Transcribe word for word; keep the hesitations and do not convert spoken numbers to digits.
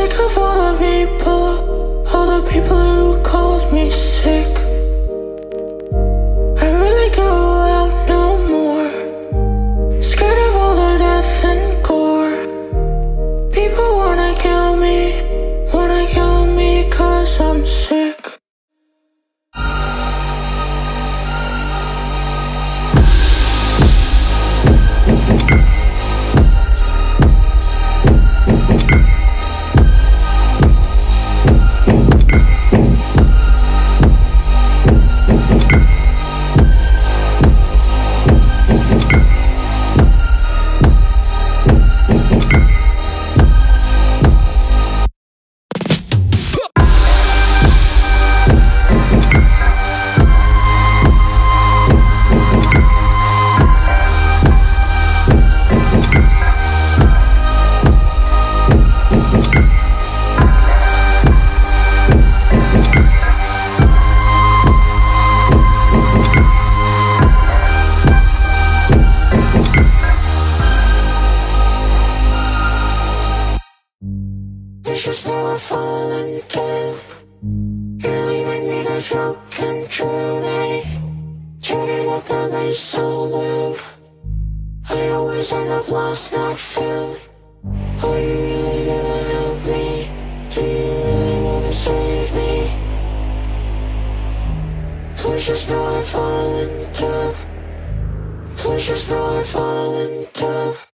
sick of all the people, all the people who called me sick. I really go out no more, scared of all the death and gore. People wanna kill me, wanna kill me cause I'm sick. It's just now I'm falling down. You're leaving me to choke and drown. I turning up the bass so loud. I always end up lost, not found. Are you really gonna help me? Do you really wanna save me? Please just know I'm falling down. Please just know I'm falling down.